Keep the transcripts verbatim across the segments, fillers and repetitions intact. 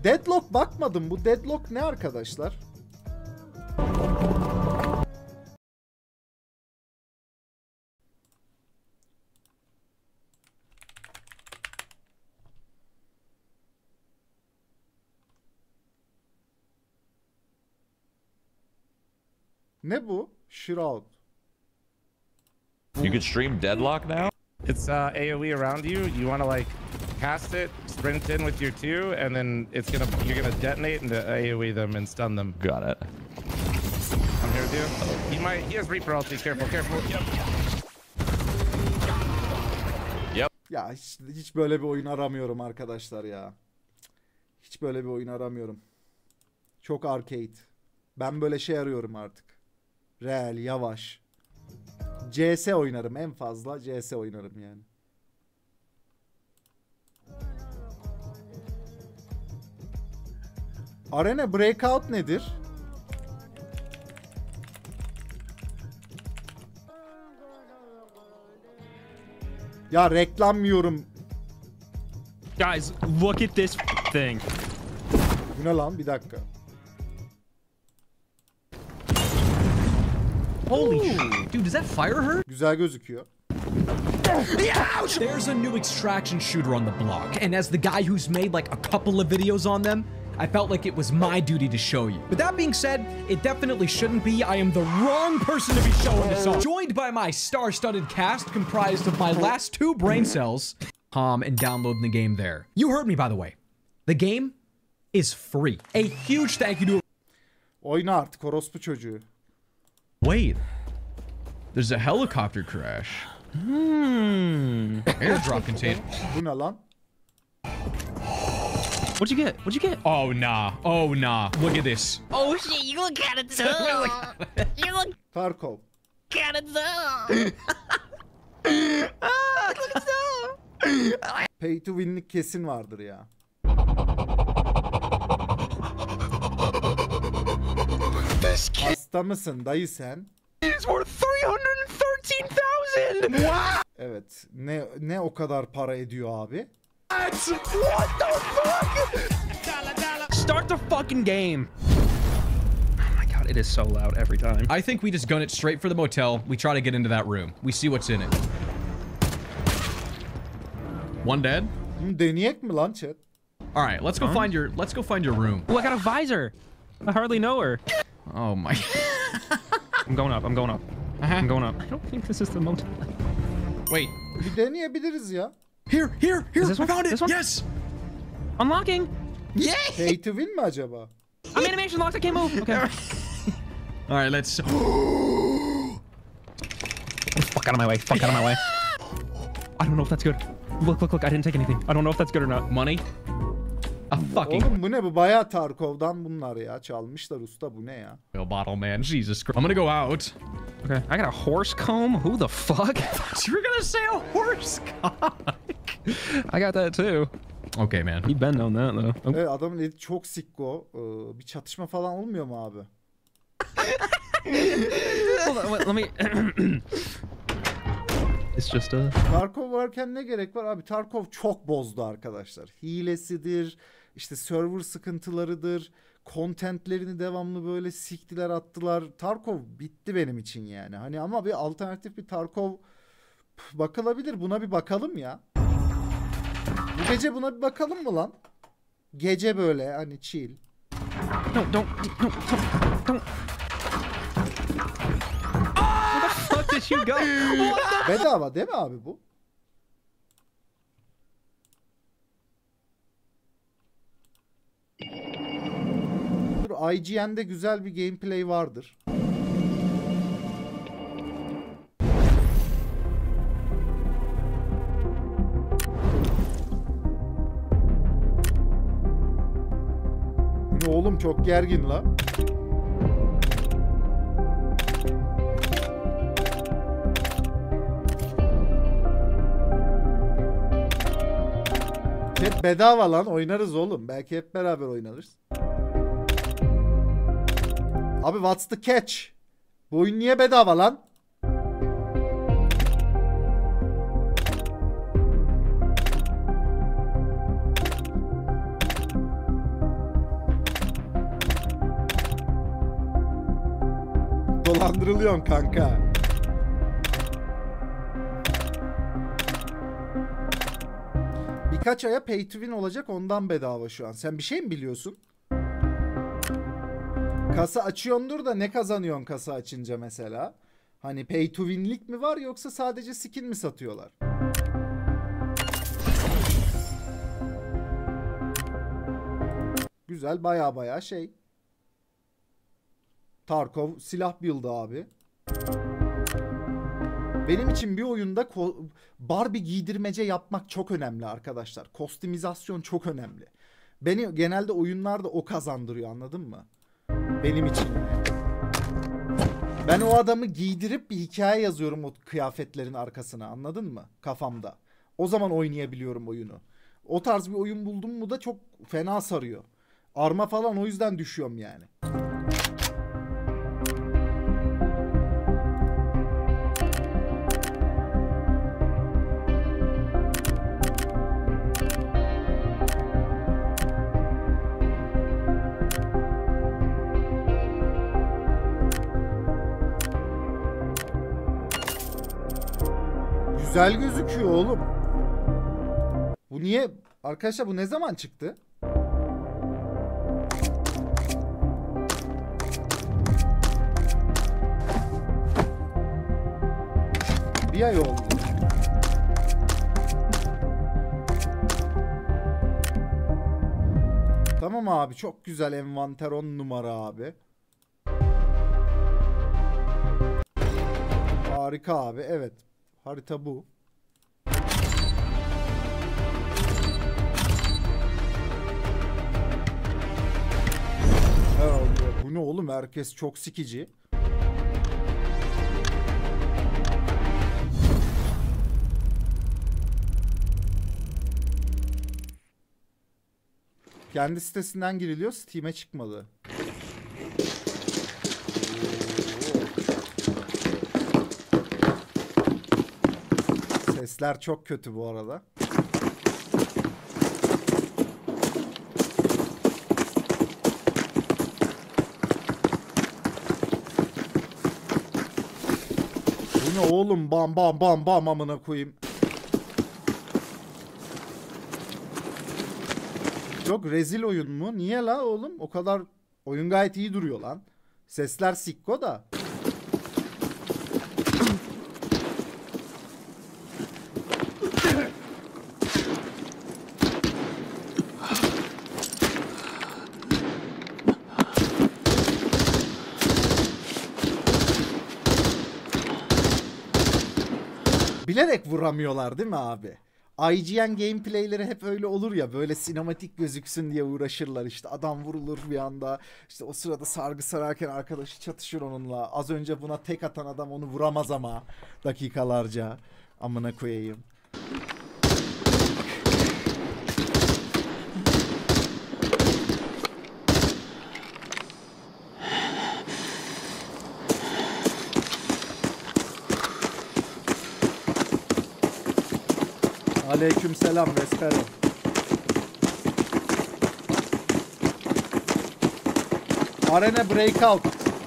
Deadlock bakmadım. Bu Deadlock ne arkadaşlar? Ne bu? Shroud. You could stream Deadlock now? It's uh, AoE around you. You want to like cast it, sprint in with your two, and then it's gonna you're gonna detonate and AoE them and stun them. Got it. I'm here with you. He might. He has Reaper ulti. Careful, careful. Yep. Yep. Ya hiç, hiç böyle bir oyun aramıyorum arkadaşlar ya. Hiç böyle bir oyun aramıyorum. Çok arcade. Ben böyle şey arıyorum artık. Real, yavaş. C S oynarım en fazla. C S oynarım yani. Arena Breakout nedir? Ya reklam yiyorum. Guys, look at this thing. Bu ne lan? Bir dakika. Holy shit. Dude, does that fire hurt? Güzel gözüküyor. There's a new extraction shooter on the block, and as the guy who's made like a couple of videos on them, I felt like it was my duty to show you. But that being said, it definitely shouldn't be. I am the wrong person to be showing this off. Joined by my star-studded cast comprised of my last two brain cells, um, and downloading the game there. You heard me, by the way. The game is free. A huge thank you to... Oyna artık orospu çocuğu. Wait. There's a helicopter crash. Hmm. Airdrop container. Bu ne lan? What'd you get? What'd you get? Oh, nah. Oh, nah. Look at this. Oh shit, you look kinda tough. You look Tarkov. kinda tough. Ah, look at tough. Pay to win'lik kesin vardır ya. Hasta mısın dayı sen? It's worth three hundred thirteen thousand. What? Evet. Ne ne o kadar para ediyor abi? What the fuck? Start the fucking game. Oh my god, it is so loud every time. I think we just gun it straight for the motel. We try to get into that room. We see what's in it. One dead. Bunu deneyek mi lan chat? All right, let's go find your let's go find your room. Oh, I got a visor. I hardly know her. Oh my. I'm going up. I'm going up. Uh-huh. I'm going up. I don't think this is the motel. Wait. Bir deneyebiliriz ya. Here, here, here. Is this I one? found it. This one? Yes. Unlocking. Pay to win mi acaba? I'm animation locked. I can't move. Okay. All right, let's. Fuck out of my way. Fuck out of my way. I don't know if that's good. Look, look, look. I didn't take anything. I don't know if that's good or not. Money. A fucking Oğlum bu ne bu? Bayağı Tarkov'dan bunlar ya. Çalmışlar usta, bu ne ya? oil bottle, man. Jesus Christ. I'm gonna go out. Okay. I got a horse comb. Who the fuck? You were gonna say a horse cock. I got that too. Okay, man. You've been on that though. Oh. Evet, adamın eli çok sikko. Ee, bir çatışma falan olmuyor mu abi? Hold on, wait, let me. It's just a. Tarkov varken ne gerek var abi? Tarkov çok bozdu arkadaşlar. Hilesidir, işte server sıkıntılarıdır, contentlerini devamlı böyle siktiler attılar. Tarkov bitti benim için yani. Hani ama bir alternatif bir Tarkov bakılabilir. Buna bir bakalım ya. Bu gece buna bir bakalım mı lan? Gece böyle hani chill. No, don't, don't, don't, don't. Where the fuck did you go? What the? Bedava değil mi abi bu? I G N'de güzel bir gameplay vardır. Ne oğlum, çok gergin la. Hep bedava lan, oynarız oğlum. Belki hep beraber oynarız. Abi what's the catch? Bu oyun niye bedava lan? Dolandırılıyorsun kanka. Birkaç aya pay to win olacak, ondan bedava şu an. Sen bir şey mi biliyorsun? Kasa açıyordur da ne kazanıyorsun kasa açınca mesela? Hani pay to win'lik mi var yoksa sadece skin mi satıyorlar? Güzel, baya baya şey. Tarkov silah build'ı abi. Benim için bir oyunda Barbie giydirmece yapmak çok önemli arkadaşlar. Kostümizasyon çok önemli. Beni genelde oyunlarda o kazandırıyor, anladın mı? Benim için. Ben o adamı giydirip bir hikaye yazıyorum o kıyafetlerin arkasına, anladın mı? Kafamda. O zaman oynayabiliyorum oyunu. O tarz bir oyun buldum mu da çok fena sarıyor. Arma falan o yüzden düşüyorum yani. Güzel gözüküyor oğlum. Bu niye? Arkadaşlar bu ne zaman çıktı? Bir ay oldu. Tamam abi, çok güzel envanter, on numara abi. Harika abi, evet. Harita bu. Herhalde. Bu ne oğlum? Herkes çok sikici. Kendi sitesinden giriliyor. Steam'e çıkmadı. Sesler çok kötü bu arada. Bu ne oğlum? Bam bam bam bam amına koyayım. Yok, rezil oyun mu? Niye la oğlum? O kadar oyun gayet iyi duruyor lan. Sesler sikko da. Bilerek vuramıyorlar değil mi abi? I G N gameplayleri hep öyle olur ya, böyle sinematik gözüksün diye uğraşırlar işte, adam vurulur bir anda, işte o sırada sargı sararken arkadaşı çatışır onunla, az önce buna tek atan adam onu vuramaz ama dakikalarca, amına koyayım. Aleykümselam Vesperim. Arena Breakout.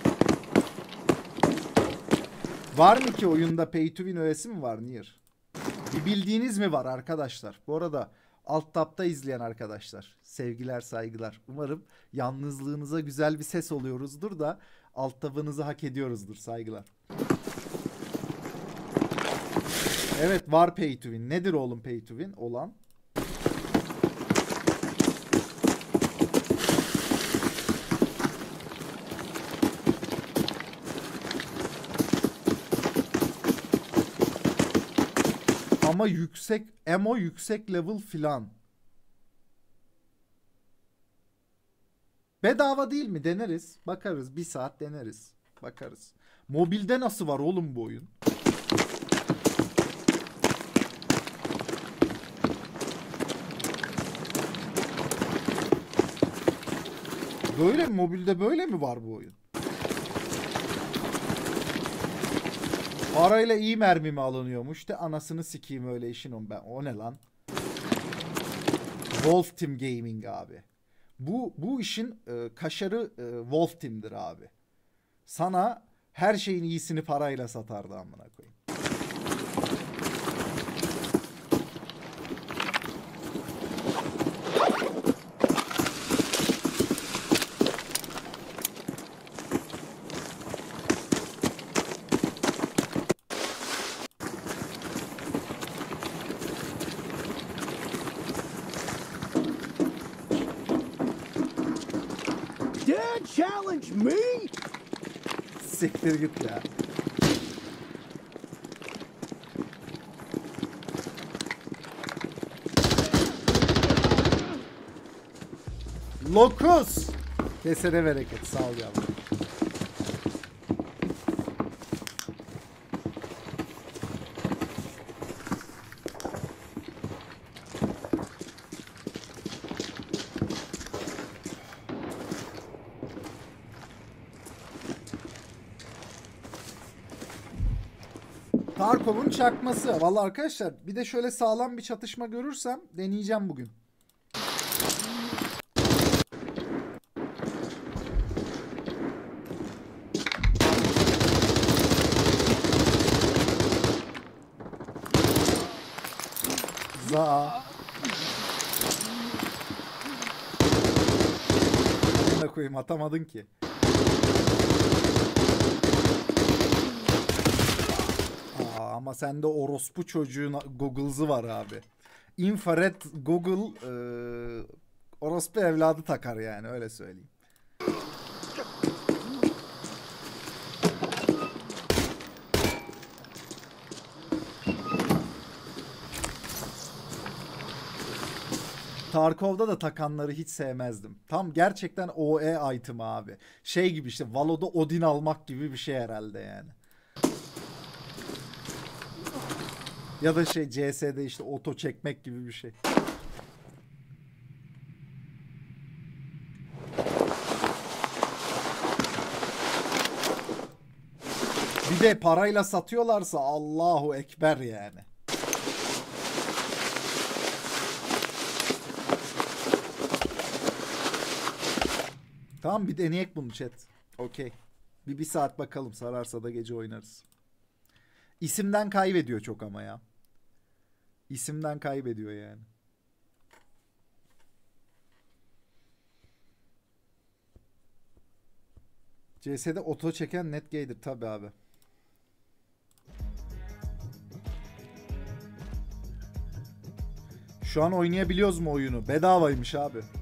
Var mı ki oyunda pay to win öğesi mi var Nier? Bir bildiğiniz mi var arkadaşlar? Bu arada alt tab'da izleyen arkadaşlar, sevgiler saygılar. Umarım yalnızlığınıza güzel bir ses oluyoruzdur da alt tab'ınızı hak ediyoruzdur, saygılar. Evet, var pay to win. Nedir oğlum pay to win olan? Ama yüksek, emo yüksek level filan. Bedava değil mi? Deneriz. Bakarız. Bir saat deneriz. Bakarız. Mobilde nasıl var oğlum bu oyun? Böyle mi? Mobilde böyle mi var bu oyun? Parayla iyi mermi mi alınıyormuş de anasını sikeyim öyle işin on ben. O ne lan? Wolf Team Gaming abi. Bu bu işin e, kaşarı e, Wolf Team'dir abi. Sana Her şeyin iyisini parayla satardı amına koyayım. Dad challenge me? Siktir git ya. Lokus. Kesene bereket. Sağ ol yavrum. Tarkov'un çakması. Vallahi arkadaşlar bir de şöyle sağlam bir çatışma görürsem deneyeceğim bugün. Za. Ne koyayım, atamadın ki. Aa, ama sende orospu çocuğun Google'sı var abi. Infrared Google e, orospu evladı takar yani, öyle söyleyeyim. Tarkov'da da takanları hiç sevmezdim. Tam gerçekten O E item abi. Şey gibi işte Valo'da Odin almak gibi bir şey herhalde yani. Ya da şey C S'de işte oto çekmek gibi bir şey. Bir de parayla satıyorlarsa Allahu Ekber yani. Tamam, bir deneyek bunu chat. Okey. Bir, bir saat bakalım, sararsa da gece oynarız. İsimden kaybediyor çok ama ya. İsimden kaybediyor yani. C S'de oto çeken Netgay'dir tabi abi. Şu an oynayabiliyoruz mu oyunu? Bedavaymış abi.